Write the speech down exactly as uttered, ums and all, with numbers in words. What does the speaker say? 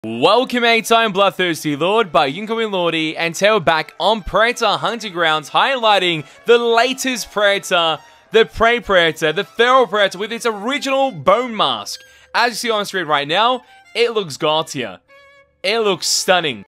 Welcome mates, I'm BloodThirstyLord, but you can call me Lordy, and today we're back on Predator Hunting Grounds, highlighting the latest Predator, the Prey Predator, the Feral Predator with its original bone mask. As you see on screen right now, it looks god tier. It looks stunning.